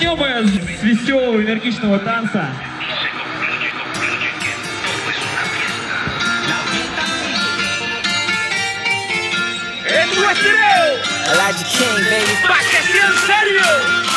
Начнем мы с веселого, энергичного танца. Elijah King, baby. Pa' que sea en serio.